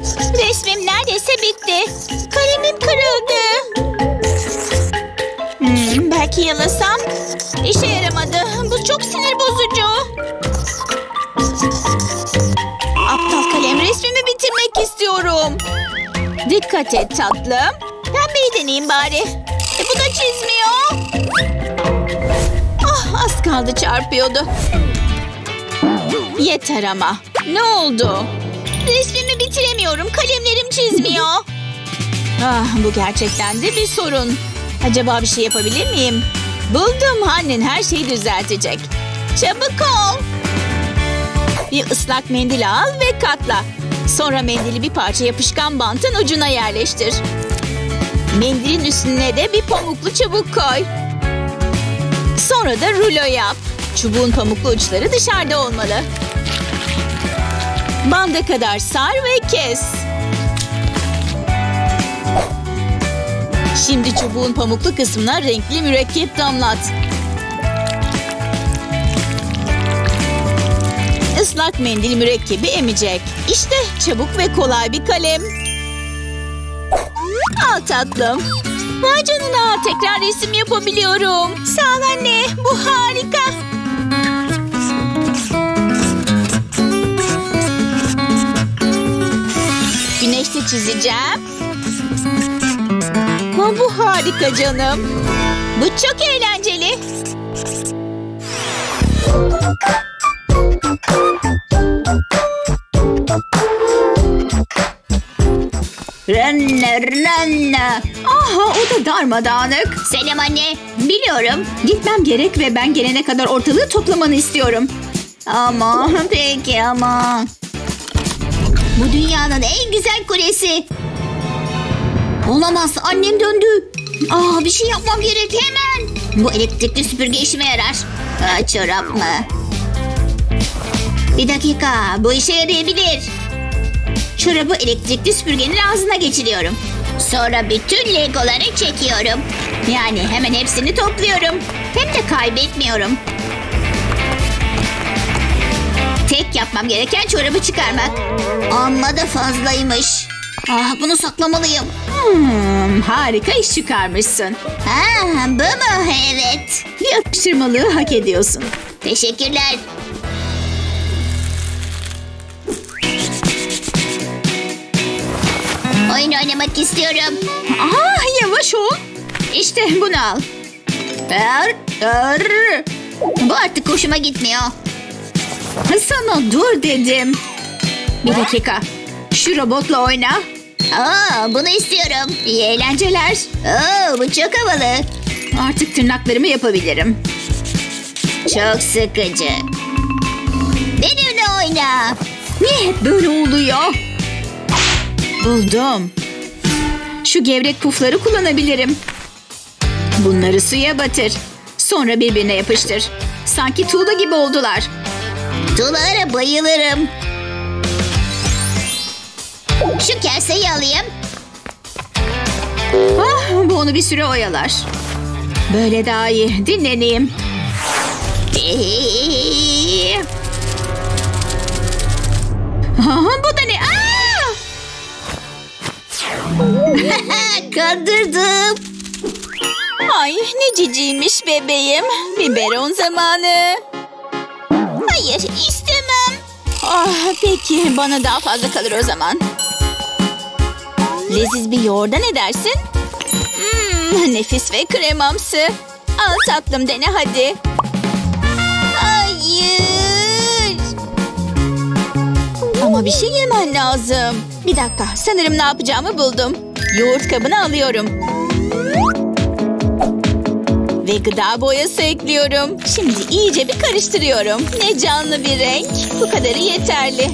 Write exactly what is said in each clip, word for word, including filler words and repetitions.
Resmim neredeyse bitti. Kalemim kırıldı. Hmm, belki yalasam. İşe yaramadı. Bu çok sinir bozucu. Aptal kalem, resmimi bitirmek istiyorum. Dikkat et tatlım. Pembeyi deneyeyim bari. E, bu da çizmiyor. Ah, az kaldı çarpıyordu. Yeter ama. Ne oldu? Resmimi bitiremiyorum. Kalemlerim çizmiyor. Ah, bu gerçekten de bir sorun. Acaba bir şey yapabilir miyim? Buldum. Annen her şeyi düzeltecek. Çabuk ol. Bir ıslak mendil al ve katla. Sonra mendili bir parça yapışkan bantın ucuna yerleştir. Mendilin üstüne de bir pamuklu çubuk koy. Sonra da rulo yap. Çubuğun pamuklu uçları dışarıda olmalı. Banda kadar sar ve kes. Şimdi çubuğun pamuklu kısmına renkli mürekkep damlat. Islak mendil mürekkebi emecek. İşte çabuk ve kolay bir kalem. Al tatlım. Vay canına, tekrar resim yapabiliyorum. Sağ ol anne, bu harika. Güneşte çizeceğim. Ha, bu harika canım. Bu çok eğlenceli. Renne renne. Aha, o da darmadağınık. Selam anne. Biliyorum. Gitmem gerek ve ben gelene kadar ortalığı toplamanı istiyorum. Ama peki ama. Bu dünyanın en güzel kulesi. Olamaz, annem döndü. Aa, bir şey yapmam gerek hemen. Bu elektrikli süpürge işime yarar. Aa, çorap mı? Bir dakika, bu işe yarayabilir. Çorabı elektrikli süpürgenin ağzına geçiriyorum. Sonra bütün legoları çekiyorum. Yani hemen hepsini topluyorum. Hem de kaybetmiyorum. Tek yapmam gereken çorabı çıkarmak. Amma da fazlaymış. Ah, bunu saklamalıyım. Hmm, harika iş çıkarmışsın. Ha, bu mu? Evet. Bir atıştırmalığı hak ediyorsun. Teşekkürler. Oyun oynamak istiyorum. Aa, yavaş ol. İşte bunu al. Er, er. Bu artık hoşuma gitmiyor. Sana dur dedim. Bir dakika. Şu robotla oyna. Aa, bunu istiyorum. İyi eğlenceler. Oo, bu çok havalı. Artık tırnaklarımı yapabilirim. Çok sıkıcı. Benimle oyna. Niye hep böyle oluyor? Buldum. Şu gevrek pufları kullanabilirim. Bunları suya batır. Sonra birbirine yapıştır. Sanki tuğla gibi oldular. Tuğlalara bayılırım. Şu kaseyi alayım. Ah, bu onu bir süre oyalar. Böyle daha iyi. Dinleneyim. Ah, bu da ne? Aa! Kandırdım. Ay, ne ciciymiş bebeğim. Biberon zamanı. Hayır, istemem. Ah, peki bana daha fazla kalır o zaman. Leziz bir yoğurda ne dersin? Hmm, nefis ve kremamsı. Al tatlım, dene hadi. Hayır. Ama bir şey yemen lazım. Bir dakika, sanırım ne yapacağımı buldum. Yoğurt kabını alıyorum. Ve gıda boyası ekliyorum. Şimdi iyice bir karıştırıyorum. Ne canlı bir renk. Bu kadarı yeterli.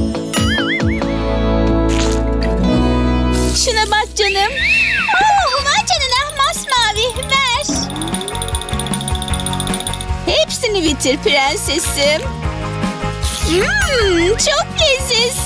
Şuna bak canım. Oh, vay canına, masmavi. Ver. Hepsini bitir prensesim. Hmm, çok leziz.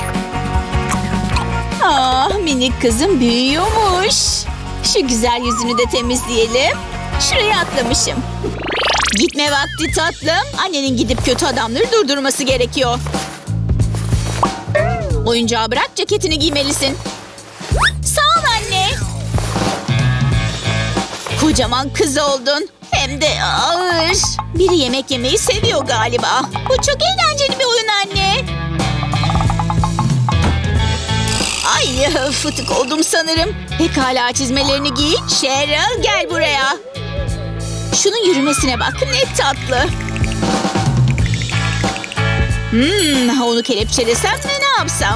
Ah, minik kızım büyüyormuş. Şu güzel yüzünü de temizleyelim. Şuraya atlamışım. Gitme vakti tatlım. Annenin gidip kötü adamları durdurması gerekiyor. Oyuncağı bırak, ceketini giymelisin. Sağ ol anne. Kocaman kız oldun. Hem de ağır. Biri yemek yemeyi seviyor galiba. Bu çok eğlenceli bir oyun anne. Ay, fıtık oldum sanırım. Pekala, çizmelerini giy. Cheryl, gel buraya. Şunun yürümesine bak, ne tatlı. Hmm, onu kelepçelesem mi, ne yapsam?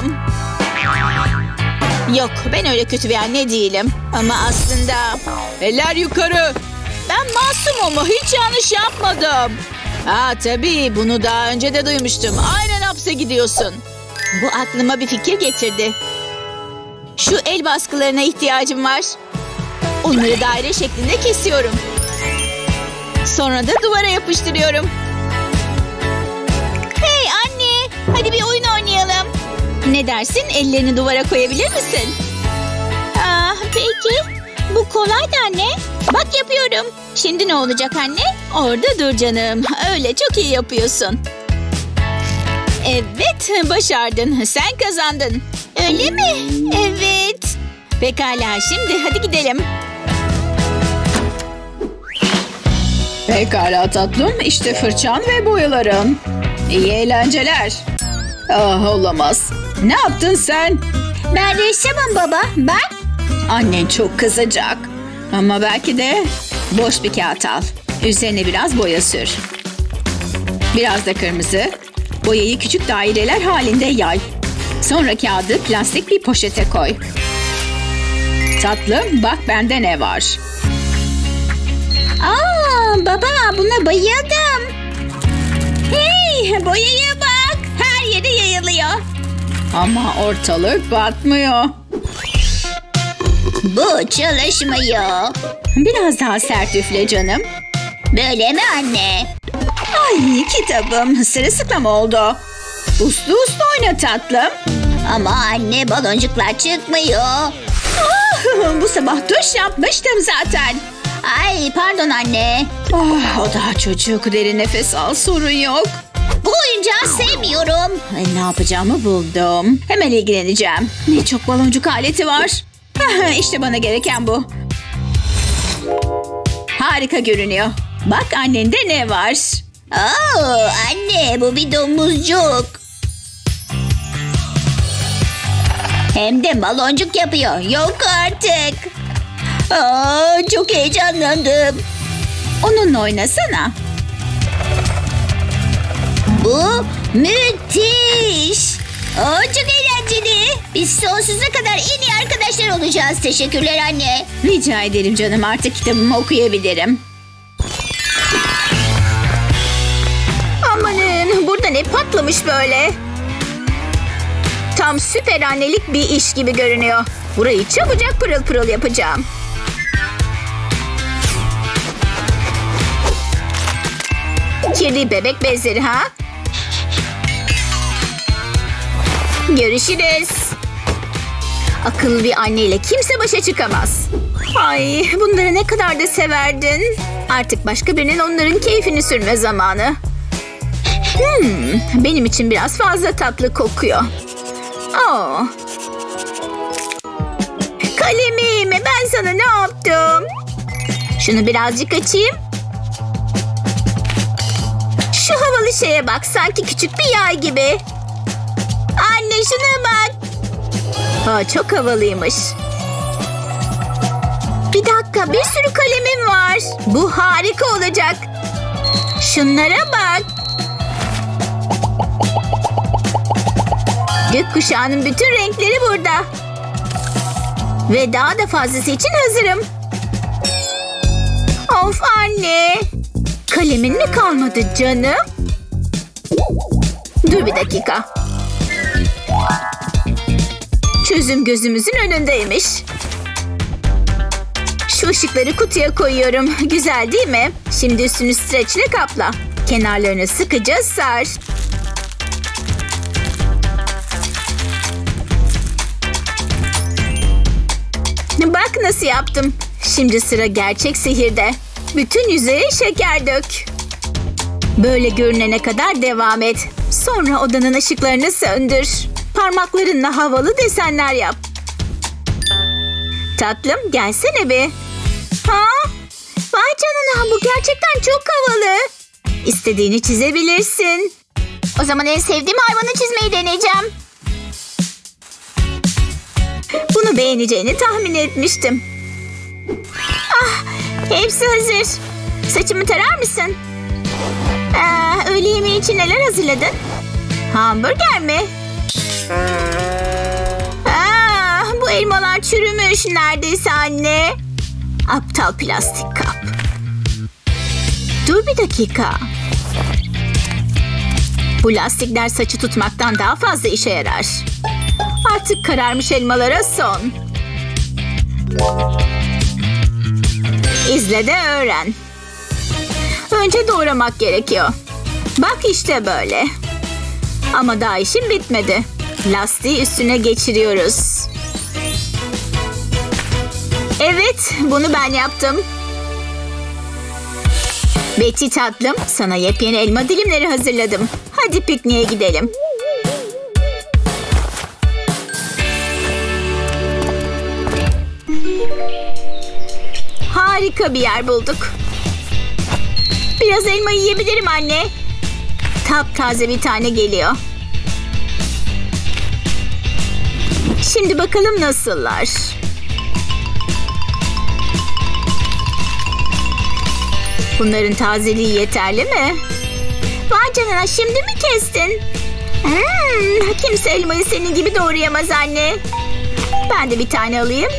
Yok, ben öyle kötü bir anne değilim. Ama aslında... Eller yukarı. Ben masumum ama hiç yanlış yapmadım. Aa, tabii, bunu daha önce de duymuştum. Aynen hapse gidiyorsun. Bu aklıma bir fikir getirdi. Şu el baskılarına ihtiyacım var. Onları daire şeklinde kesiyorum. Sonra da duvara yapıştırıyorum. Hey anne, hadi bir oyun oynayalım. Ne dersin, ellerini duvara koyabilir misin? Aa, peki. Bu kolay da anne. Bak, yapıyorum. Şimdi ne olacak anne? Orada dur canım. Öyle çok iyi yapıyorsun. Evet, başardın. Sen kazandın. Öyle mi? Evet. Pekala, şimdi hadi gidelim. Pekala tatlım. İşte fırçan ve boyaların. İyi eğlenceler. Ah, olamaz. Ne yaptın sen? Ben ressamım baba. Ben? Annen çok kızacak. Ama belki de boş bir kağıt al. Üzerine biraz boya sür. Biraz da kırmızı. Boyayı küçük daireler halinde yay. Sonra kağıdı plastik bir poşete koy. Tatlım, bak bende ne var. Aa, baba, buna bayıldım. Hey, boyaya bak. Her yere yayılıyor. Ama ortalık batmıyor. Bu çalışmıyor. Biraz daha sert üfle canım. Böyle mi anne? Ay, kitabım sırılsıklam oldu. Uslu uslu oyna tatlım. Ama anne, baloncuklar çıkmıyor. Ah, bu sabah duş yapmıştım zaten. Ay, pardon anne. Oh, o daha çocuk. Derin nefes al, sorun yok. Bu oyuncağı sevmiyorum. Ay, ne yapacağımı buldum. Hemen ilgileneceğim. Ne çok baloncuk aleti var. Ah, İşte bana gereken bu. Harika görünüyor. Bak annende ne var. Oo, anne, bu bir domuzcuk. Hem de baloncuk yapıyor. Yok artık. Aa, çok heyecanlandım. Onunla oynasana. Bu müthiş. Aa, çok eğlenceli. Biz sonsuza kadar en iyi arkadaşlar olacağız. Teşekkürler anne. Rica ederim canım, artık kitabımı okuyabilirim. Amanın, burada ne patlamış böyle? Tam süper annelik bir iş gibi görünüyor. Burayı çabucak pırıl pırıl yapacağım. Kirli bebek bezleri ha? Görüşürüz. Akıllı bir anneyle kimse başa çıkamaz. Ay, bunları ne kadar da severdin. Artık başka birinin onların keyfini sürme zamanı. Hmm, benim için biraz fazla tatlı kokuyor. Oh. Kalemim, ben sana ne yaptım? Şunu birazcık açayım. Şu havalı şeye bak, sanki küçük bir yay gibi. Anne, şuna bak. Aa, çok havalıymış. Bir dakika, bir sürü kalemim var. Bu harika olacak. Şunlara bak. Gökkuşağının bütün renkleri burada. Ve daha da fazlası için hazırım. Of anne. Kalemin mi kalmadı canım? Dur bir dakika. Çözüm gözümüzün önündeymiş. Şu ışıkları kutuya koyuyorum. Güzel değil mi? Şimdi üstünü streçle kapla. Kenarlarını sıkıca sar. Bak nasıl yaptım. Şimdi sıra gerçek sihirde. Bütün yüzeye şeker dök. Böyle görünene kadar devam et. Sonra odanın ışıklarını söndür. Parmaklarınla havalı desenler yap. Tatlım gelsene bir. Ha? Vay canına, bu gerçekten çok havalı. İstediğini çizebilirsin. O zaman en sevdiğim hayvanı çizmeyi deneyeceğim. Bunu beğeneceğini tahmin etmiştim. Ah, hepsi hazır. Saçımı tarar mısın? Aa, öğle yemeği için neler hazırladın? Hamburger mi? Aa, bu elmalar çürümüş neredeyse anne. Aptal plastik kap. Dur bir dakika. Bu lastikler saçı tutmaktan daha fazla işe yarar. Artık kararmış elmalara son. İzle de öğren. Önce doğramak gerekiyor. Bak işte böyle. Ama daha işim bitmedi. Lastiği üstüne geçiriyoruz. Evet, bunu ben yaptım. Betty tatlım, sana yepyeni elma dilimleri hazırladım. Hadi pikniğe gidelim. Harika bir yer bulduk. Biraz elma yiyebilirim anne. Taptaze bir tane geliyor. Şimdi bakalım nasıllar. Bunların tazeliği yeterli mi? Vay canına, şimdi mi kestin? Hmm, kimse elmayı senin gibi doğrayamaz anne. Ben de bir tane alayım.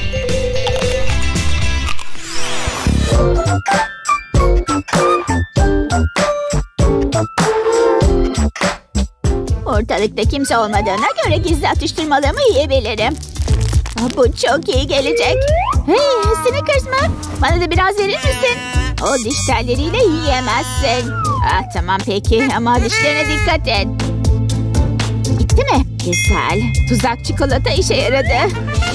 Ortalıkta kimse olmadığına göre gizli atıştırmalarımı yiyebilirim. Bu çok iyi gelecek. Hey, Snickers mı? Bana da biraz verir misin? O diş telleriyle yiyemezsin. Ah, tamam peki ama dişlerine dikkat et. Bitti mi? Güzel. Tuzak çikolata işe yaradı.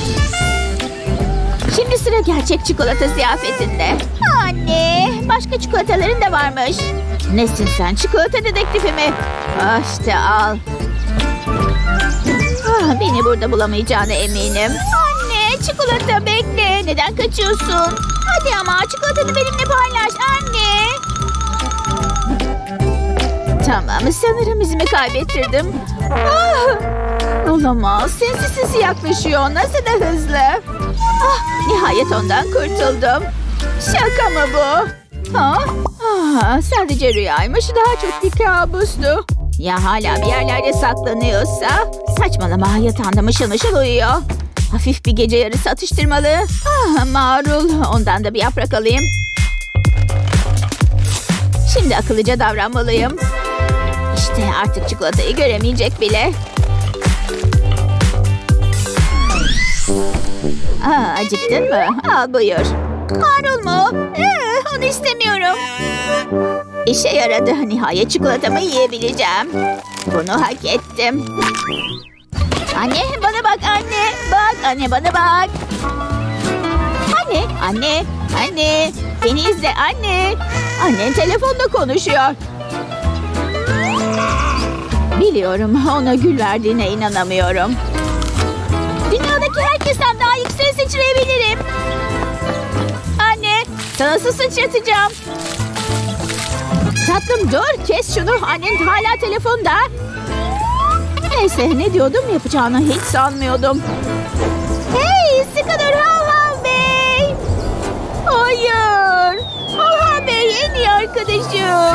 Şimdi sıra gerçek çikolata ziyafetinde. Anne, başka çikolataların da varmış. Nesin sen, çikolata dedektifi mi? Ah, işte al. Ah, beni burada bulamayacağına eminim. Anne, çikolata bekle. Neden kaçıyorsun? Hadi ama çikolatanı benimle paylaş anne. Tamam, sanırım izimi kaybettirdim. Ah, olamaz. Sinsi sinsi yaklaşıyor. Nasıl da hızlı. Ah, nihayet ondan kurtuldum. Şaka mı bu? Ha? Ah, sadece rüyaymış. Daha çok bir kabustu. Ya hala bir yerlerde saklanıyorsa? Saçmalama, yatağında mışıl mışıl uyuyor. Hafif bir gece yarısı atıştırmalı. Ah, marul. Ondan da bir yaprak alayım. Şimdi akıllıca davranmalıyım. İşte artık çikolatayı göremeyecek bile. Aa, acıktın mı? Al buyur. Marul mu? Ee, onu istemiyorum. İşe yaradı. Nihayet çikolatamı yiyebileceğim. Bunu hak ettim. Anne, bana bak anne. Bak anne, bana bak. Anne, anne, anne. Beni izle anne. Annen telefonda konuşuyor. Biliyorum, ona gül verdiğine inanamıyorum. Dünyadaki herkesten daha yüksek sıçrayabilirim. Anne, sana su sıçratacağım. Tatlım dur, kes şunu. Annen hala telefonda. Neyse, ne diyordum, yapacağını hiç sanmıyordum. Hey, sıkı dur Hav Hav Bey. Hayır. Hav Hav Bey en iyi arkadaşım.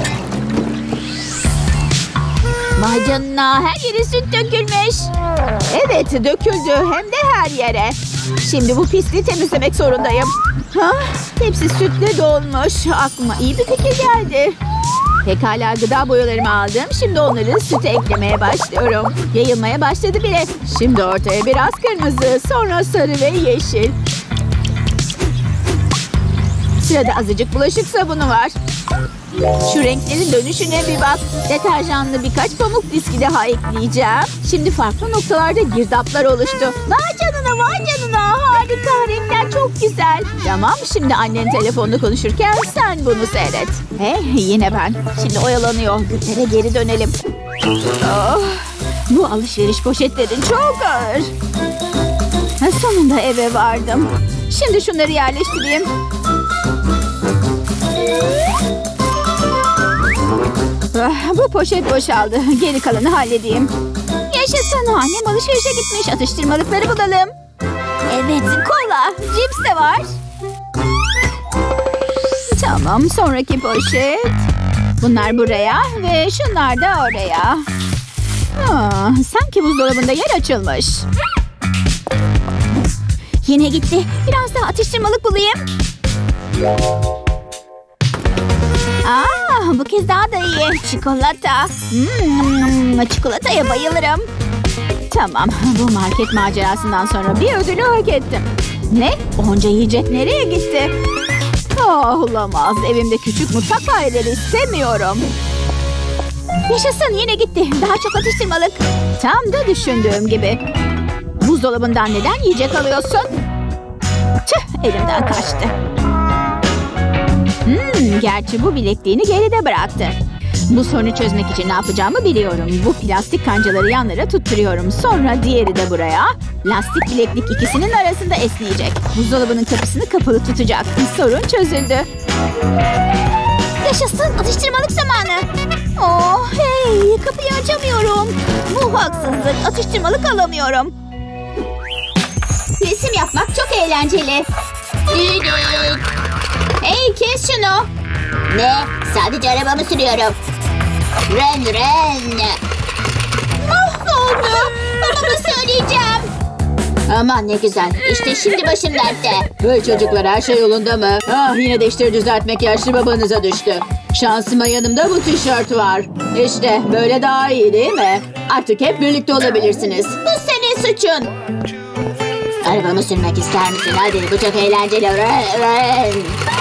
Vay canına, her yere süt dökülmüş. Evet, döküldü, hem de her yere. Şimdi bu pisliği temizlemek zorundayım. Ha? Hepsi sütle dolmuş. Aklıma iyi bir fikir geldi. Pekala, gıda boyalarımı aldım. Şimdi onları süte eklemeye başlıyorum. Yayılmaya başladı bile. Şimdi ortaya biraz kırmızı, sonra sarı ve yeşil. Sırada azıcık bulaşık sabunu var. Şu renklerin dönüşüne bir bak. Deterjanlı birkaç pamuk diski daha ekleyeceğim. Şimdi farklı noktalarda girdaplar oluştu. Vay canına, vay canına. Harika, renkler çok güzel. Tamam, şimdi annen telefonda konuşurken sen bunu seyret. Hey, yine ben. Şimdi oyalanıyor. Gütlere geri dönelim. Oh, Bu alışveriş poşetlerin çok ağır. Sonunda eve vardım. Şimdi şunları yerleştireyim. Ah, bu poşet boşaldı. Geri kalanı halledeyim. Yaşasın, annem alışverişe gitmiş. Atıştırmalıkları bulalım. Evet, kola. Cips de var. Tamam, sonraki poşet. Bunlar buraya ve şunlar da oraya. Aa, sanki buzdolabında yer açılmış. Yine gitti. Biraz daha atıştırmalık bulayım. Aa, bu kez daha da iyi. Çikolata. Hmm, çikolataya bayılırım. Tamam, bu market macerasından sonra bir ödülü hak ettim. Ne? Onca yiyecek nereye gitti? Ah, olamaz. Evimde küçük mutfak fareleri istemiyorum. Yaşasın, yine gitti. Daha çok atıştırmalık. Tam da düşündüğüm gibi. Buzdolabından neden yiyecek alıyorsun? Tüh, elimden kaçtı. Hmm, gerçi bu bilekliğini geride bıraktı. Bu sorunu çözmek için ne yapacağımı biliyorum. Bu plastik kancaları yanlara tutturuyorum. Sonra diğeri de buraya. Lastik bileklik ikisinin arasında esneyecek. Buzdolabının kapısını kapalı tutacak. Sorun çözüldü. Yaşasın, atıştırmalık zamanı. Oh hey, kapıyı açamıyorum. Bu haksızlık, atıştırmalık alamıyorum. Resim yapmak çok eğlenceli. Düdük. Hey, kes şunu. Ne? Sadece arabamı sürüyorum. Ren ren. Mahvoldum. Babama söyleyeceğim. Aman ne güzel. İşte şimdi başım dertte. Hey çocuklar, her şey yolunda mı? Ah, yine de işleri düzeltmek yaşlı babanıza düştü. Şansıma yanımda bu tişört var. İşte böyle daha iyi değil mi? Artık hep birlikte olabilirsiniz. Bu senin suçun. Arabamı sürmek ister misin? Hadi, bu çok eğlenceli. Ren ren.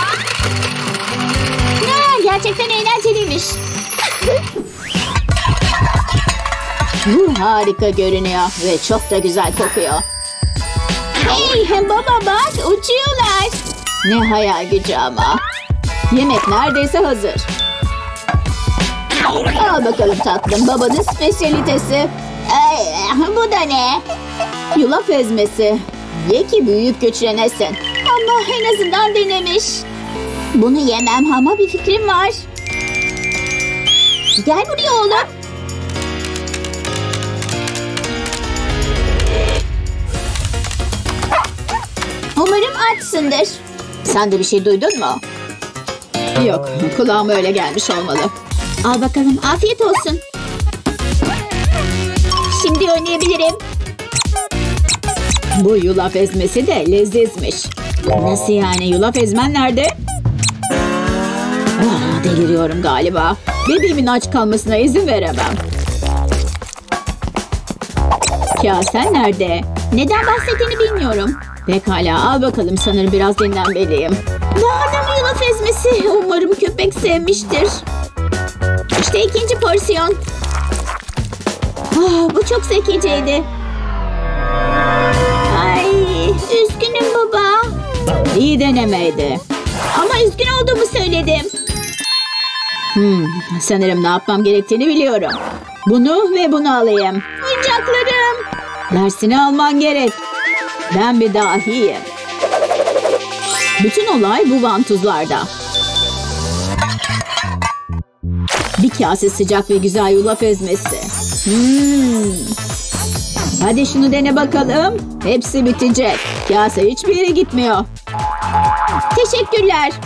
Ya, gerçekten eğlenceliymiş. Bu harika görünüyor ve çok da güzel kokuyor. Hey baba bak, uçuyorlar. Ne hayal gücü ama. Yemek neredeyse hazır. Al bakalım tatlım, babanın spesiyalitesi. Ay, bu da ne? Yulaf ezmesi. Ye ki büyüyüp güçlenesin. Ama en azından denemiş. Bunu yemem ama bir fikrim var. Gel buraya oğlum. Umarım açsındır. Sen de bir şey duydun mu? Yok, kulağıma öyle gelmiş olmalı. Al bakalım, afiyet olsun. Şimdi oynayabilirim. Bu yulaf ezmesi de lezzetmiş. Nasıl yani, yulaf ezmen nerede? Ah, deliriyorum galiba. Bebeğimin aç kalmasına izin veremem. Kasen nerede? Neden bahsettiğini bilmiyorum. Pekala, al bakalım, sanırım biraz dinlenmeliyim. Daha da mı yulaf ezmesi? Umarım köpek sevmiştir. İşte ikinci porsiyon. Ah, bu çok zekiceydi. Ay, üzgünüm baba. İyi denemeydi. Ama üzgün olduğumu söyledim. Hmm, sanırım ne yapmam gerektiğini biliyorum. Bunu ve bunu alayım. Oyuncaklarım. Dersini alman gerek. Ben bir dahiyim. Bütün olay bu vantuzlarda. Bir kase sıcak ve güzel yulaf ezmesi. Hmm. Hadi şunu dene bakalım. Hepsi bitecek. Kase hiçbir yere gitmiyor. Teşekkürler.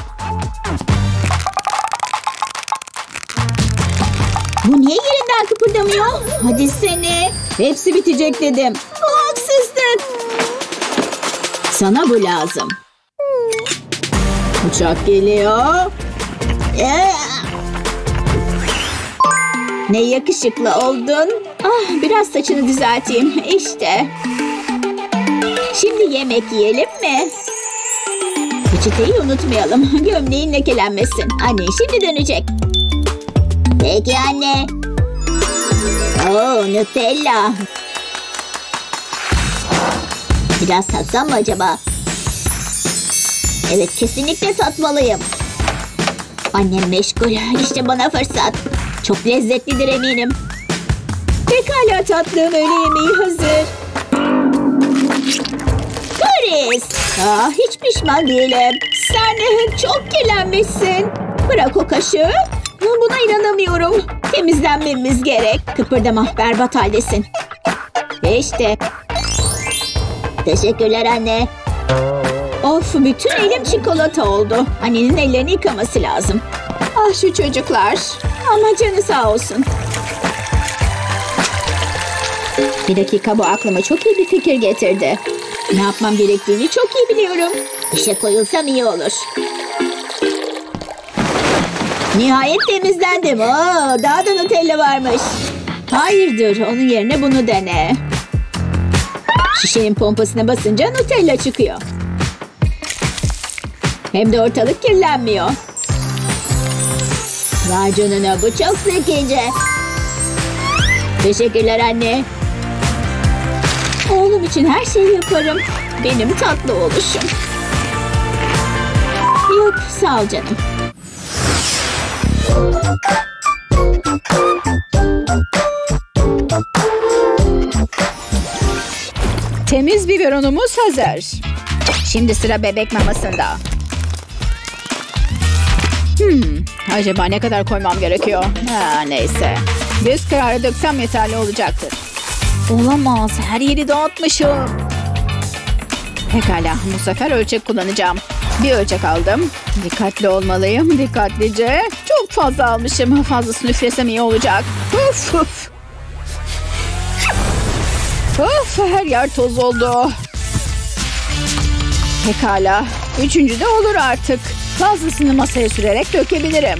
Bu niye yerinden kıpırdamıyor? Hadi seni. Hepsi bitecek dedim. Bu haksızlık. Sana bu lazım. Uçak geliyor. Ne yakışıklı oldun. Ah, biraz saçını düzelteyim. İşte. Şimdi yemek yiyelim mi? Peçeteyi unutmayalım. Gömleğin lekelenmesin. Anne şimdi dönecek. Peki anne. Oo, Nutella. Biraz tatsam mı acaba? Evet, kesinlikle tatmalıyım. Annem meşgul. İşte bana fırsat. Çok lezzetlidir eminim. Pekala tatlım, öğle yemeği hazır. Chris! Ah, hiç pişman değilim. Sen çok kirlenmişsin. Bırak o kaşığı. Buna inanamıyorum. Temizlenmemiz gerek. Kıpırdama, berbat haldesin. İşte. Teşekkürler anne. Of, bütün elim çikolata oldu. Annenin ellerini yıkaması lazım. Ah şu çocuklar. Ama canı sağ olsun. Bir dakika, bu aklıma çok iyi bir fikir getirdi. Ne yapmam gerektiğini çok iyi biliyorum. İşe koyulsam iyi olur. Nihayet temizlendim. Oo, daha da Nutella varmış. Hayırdır, onun yerine bunu dene. Şişenin pompasına basınca Nutella çıkıyor. Hem de ortalık kirlenmiyor. Vay canına, bu çok zekice. Teşekkürler anne. Oğlum için her şeyi yaparım. Benim tatlı oğluşum. Yok, sağ ol canım. Temiz biberonumuz hazır. Şimdi sıra bebek mamasında. Hmm, acaba ne kadar koymam gerekiyor? Ha, neyse. Göz kararı döksem yeterli olacaktır. Olamaz, her yeri dağıtmışım. Pekala, bu sefer ölçek kullanacağım. Bir ölçek aldım. Dikkatli olmalıyım, dikkatlice. Çok fazla almışım. Fazlasını üflesem iyi olacak. Uf, uf. Of, her yer toz oldu. Pekala, üçüncü de olur artık. Fazlasını masaya sürerek dökebilirim.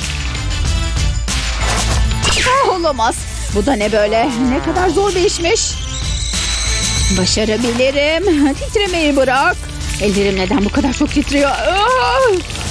Ah, olamaz. Bu da ne böyle? Ne kadar zor bir işmiş. Başarabilirim. Titremeyi bırak. Ellerim neden bu kadar çok titriyor? Ah!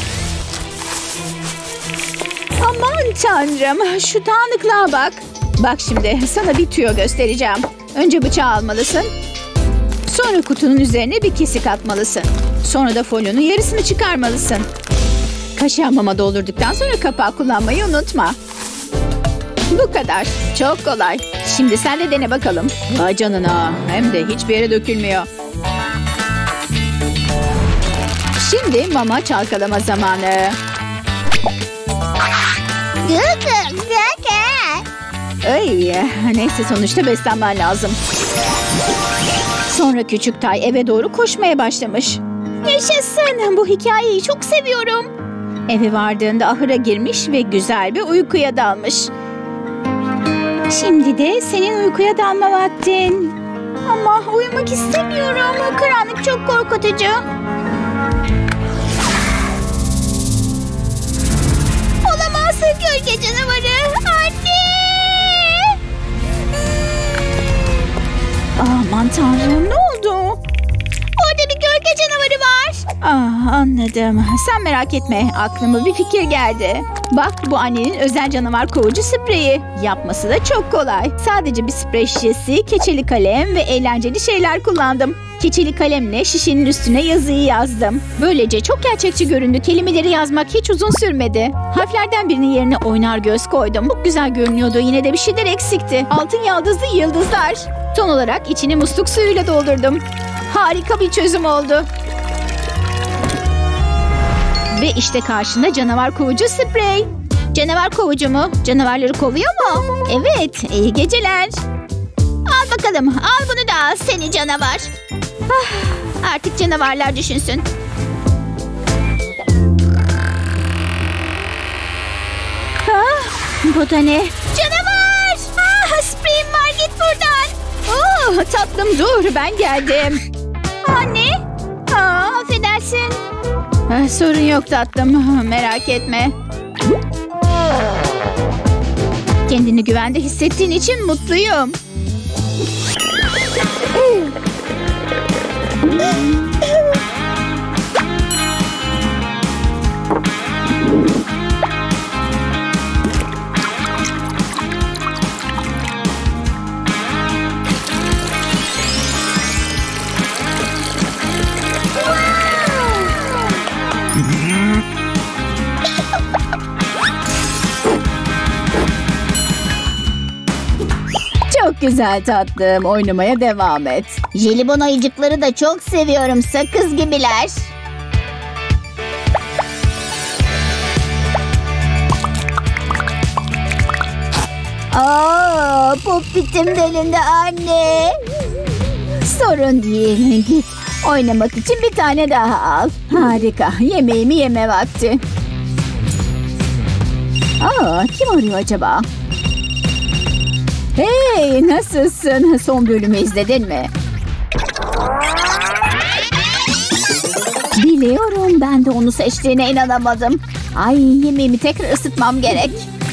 Aman tanrım. Şu dağınıklığa bak. Bak şimdi sana bir tüyo göstereceğim. Önce bıçağı almalısın. Sonra kutunun üzerine bir kesik atmalısın. Sonra da folyonun yarısını çıkarmalısın. Kaşığa mama doldurduktan sonra kapağı kullanmayı unutma. Bu kadar. Çok kolay. Şimdi sen de dene bakalım. Vay canına. Hem de hiçbir yere dökülmüyor. Şimdi mama çalkalama zamanı. Ay, neyse sonuçta beslenmen lazım. Sonra küçük Tay eve doğru koşmaya başlamış. Yaşasın. Bu hikayeyi çok seviyorum. Eve vardığında ahıra girmiş ve güzel bir uykuya dalmış. Şimdi de senin uykuya dalma vaktin. Ama uyumak istemiyorum. Karanlık çok korkutucu. Olamaz, gölge canavarı. Anne! Aman tanrım, ne oldu? Orada bir gölge canavarı var. Ah, anladım. Sen merak etme. Aklıma bir fikir geldi. Bak, bu annenin özel canavar kovucu spreyi. Yapması da çok kolay. Sadece bir sprey şişesi, keçeli kalem ve eğlenceli şeyler kullandım. Keçeli kalemle şişenin üstüne yazıyı yazdım. Böylece çok gerçekçi göründü. Kelimeleri yazmak hiç uzun sürmedi. Harflerden birinin yerine oynar göz koydum. Çok güzel görünüyordu. Yine de bir şeyler eksikti. Altın yaldızlı yıldızlar. Son olarak içini musluk suyuyla doldurdum. Harika bir çözüm oldu. Ve işte karşında canavar kovucu sprey. Canavar kovucu mu? Canavarları kovuyor mu? Evet, iyi geceler. Al bakalım, al bunu da al seni canavar. Ah, artık canavarlar düşünsün. Ah, bu da ne? Canavar! Ah, spreyim var, git buradan. Oh, tatlım dur, ben geldim. Anne? Aa, affedersin. Ah, sorun yok tatlım, merak etme. Kendini güvende hissettiğin için mutluyum. Çok güzel tatlım. Oynamaya devam et. Jelibon ayıcıkları da çok seviyorum. Sakız gibiler. Aa, Popit'im de elinde anne. Sorun değil. Git. Oynamak için bir tane daha al. Harika. Yemeğimi yeme vakti. Aa, kim arıyor acaba? Hey, nasılsın? Son bölümü izledin mi? Biliyorum, ben de onu seçtiğine inanamadım. Ay, yemeğimi tekrar ısıtmam gerek.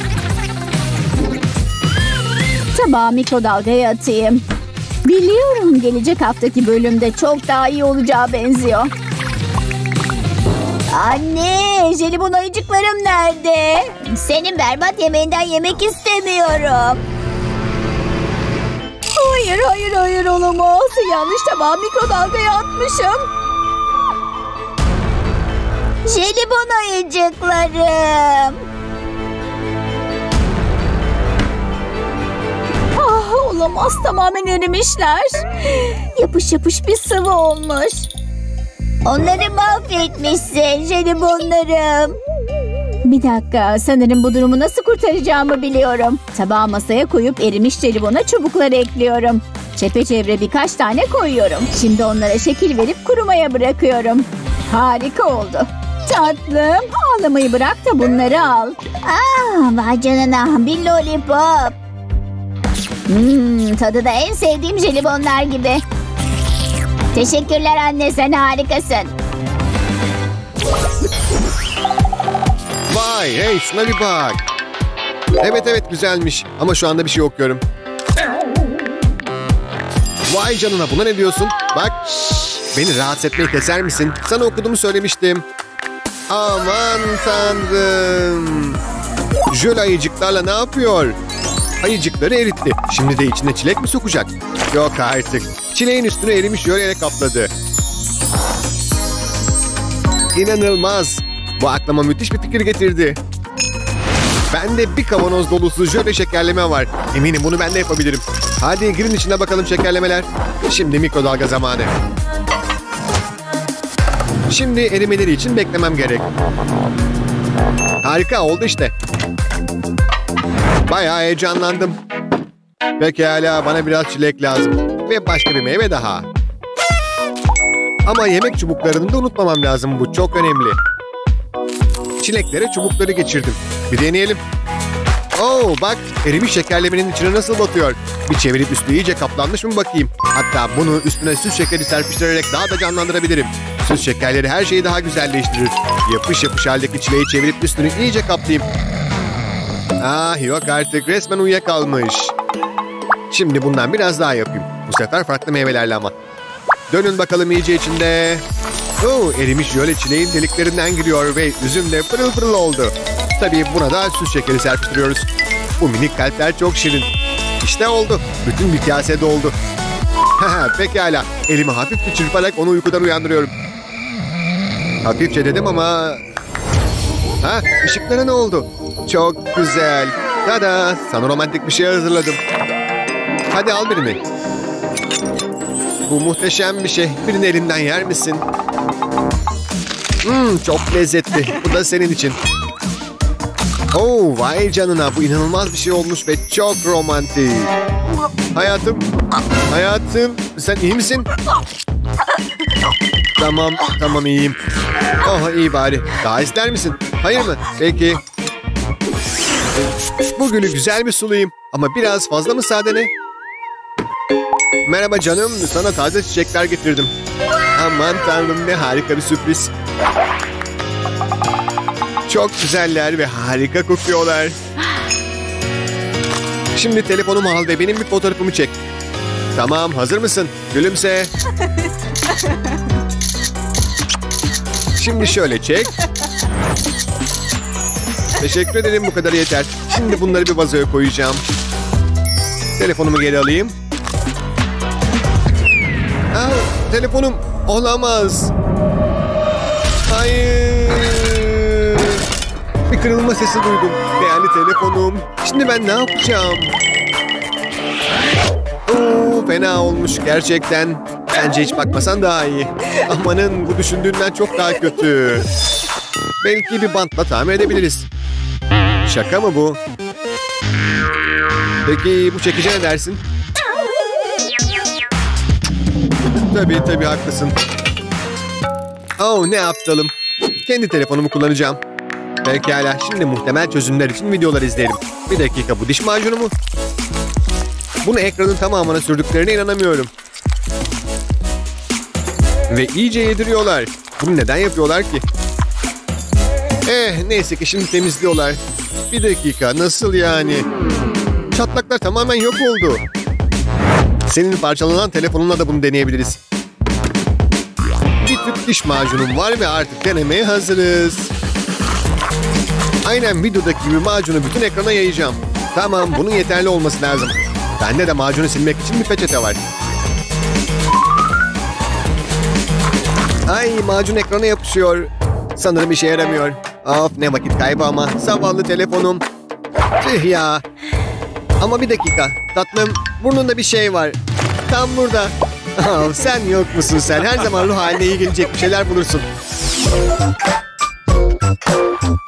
Tabağı mikrodalgaya atayım. Biliyorum, gelecek haftaki bölümde çok daha iyi olacağı benziyor. Anne, jelibon ayıcıklarım nerede? Senin berbat yemeğinden yemek istemiyorum. Hayır, hayır, hayır olamaz. Yanlış tabağı mikrodalgaya atmışım. Jelibon ayıcıklarım. Ah, olamaz, tamamen erimişler. Yapış yapış bir sıvı olmuş. Onları mahvetmişsin jelibonlarım. Bir dakika, sanırım bu durumu nasıl kurtaracağımı biliyorum. Tabağı masaya koyup erimiş jelibona çubukları ekliyorum. Çepeçevre birkaç tane koyuyorum. Şimdi onlara şekil verip kurumaya bırakıyorum. Harika oldu. Tatlım, ağlamayı bırak da bunları al. Aa, vay canına, bir lollipop. Hmm, tadı da en sevdiğim jelibonlar gibi. Teşekkürler anne, sen harikasın. Vay, hey şuna bir bak. Evet evet güzelmiş ama şu anda bir şey okuyorum. Vay canına, buna ne diyorsun? Bak, beni rahatsız etmeyi keser misin? Sana okuduğumu söylemiştim. Aman tanrım. Jöle ayıcıklarla ne yapıyor? Ayıcıkları eritti. Şimdi de içine çilek mi sokacak? Yok artık. Çileğin üstünü erimiş jöleyle kapladı. İnanılmaz. Bu aklıma müthiş bir fikir getirdi. Bende bir kavanoz dolusu jöle şekerleme var. Eminim bunu ben de yapabilirim. Hadi girin içine bakalım şekerlemeler. Şimdi mikrodalga zamanı. Şimdi erimeleri için beklemem gerek. Harika oldu işte. Bayağı heyecanlandım. Pekala, bana biraz çilek lazım. Ve başka bir meyve daha. Ama yemek çubuklarını da unutmamam lazım. Bu çok önemli. Çileklere çubukları geçirdim. Bir deneyelim. Oo bak, erimiş şekerlemenin içine nasıl batıyor. Bir çevirip üstü iyice kaplanmış mı bakayım. Hatta bunu üstüne süt şekeri serpiştirerek daha da canlandırabilirim. Süt şekerleri her şeyi daha güzelleştirir. Yapış yapış haldeki çileği çevirip üstünü iyice kaplayayım. Ah yok artık, resmen uyuyakalmış. Şimdi bundan biraz daha yapayım. Bu sefer farklı meyvelerle ama. Dönün bakalım iyice içinde. Oo, erimiş jöle çileğin deliklerinden giriyor ve üzüm de pırıl pırıl oldu. Tabii buna da süt şekeri serpiştiriyoruz. Bu minik kalpler çok şirin. İşte oldu. Bütün bir kase doldu. Pekala. Elimi hafifçe çırparak onu uykudan uyandırıyorum. Hafifçe dedim ama... Ha, ışıklara ne oldu? Çok güzel. Tada, sana romantik bir şey hazırladım. Hadi al birini. Bu muhteşem bir şey. Birini elimden yer misin? Hmm, çok lezzetli. Bu da senin için. Oo, vay canına, bu inanılmaz bir şey olmuş ve çok romantik. Hayatım, hayatım, sen iyi misin? Tamam, tamam iyiyim. Oh iyi bari. Daha ister misin? Hayır mı? Peki. Bu gülü güzel bir sulayayım. Ama biraz fazla müsaadene. Merhaba canım, sana taze çiçekler getirdim. Aman tanrım, ne harika bir sürpriz. Çok güzeller ve harika kokuyorlar. Şimdi telefonumu al ve benim bir fotoğrafımı çek. Tamam, hazır mısın? Gülümse. Şimdi şöyle çek. Teşekkür ederim, bu kadar yeter. Şimdi bunları bir vazoya koyacağım. Telefonumu geri alayım. Aa, telefonum olamaz. Hayır. Bir kırılma sesi duydum. Yani telefonum. Şimdi ben ne yapacağım? Oo, fena olmuş gerçekten. Bence hiç bakmasan daha iyi. Amanın, bu düşündüğünden çok daha kötü. Belki bir bantla tamir edebiliriz. Şaka mı bu? Peki bu çekici ne dersin? Tabii tabii haklısın. Oh, ne aptalım. Kendi telefonumu kullanacağım. Pekala, şimdi muhtemel çözümler için videolar izleyelim. Bir dakika, bu diş macunu mu? Bunu ekranın tamamına sürdüklerine inanamıyorum. Ve iyice yediriyorlar. Bunu neden yapıyorlar ki? Eh, neyse ki şimdi temizliyorlar. Bir dakika, nasıl yani? Çatlaklar tamamen yok oldu. Senin parçalanan telefonunla da bunu deneyebiliriz. Bir tüp diş macunum var ve artık denemeye hazırız. Aynen videodaki gibi macunu bütün ekrana yayacağım. Tamam, bunun yeterli olması lazım. Bende de macunu silmek için bir peçete var. Ay, macun ekrana yapışıyor. Sanırım işe yaramıyor. Of, ne vakit kaybı ama. Zavallı telefonum. Tüh ya. Ama bir dakika. Tatlım, burnunda bir şey var. Tam burada. Oh, sen yok musun sen? Her zaman ruh haline iyi gelecek bir şeyler bulursun.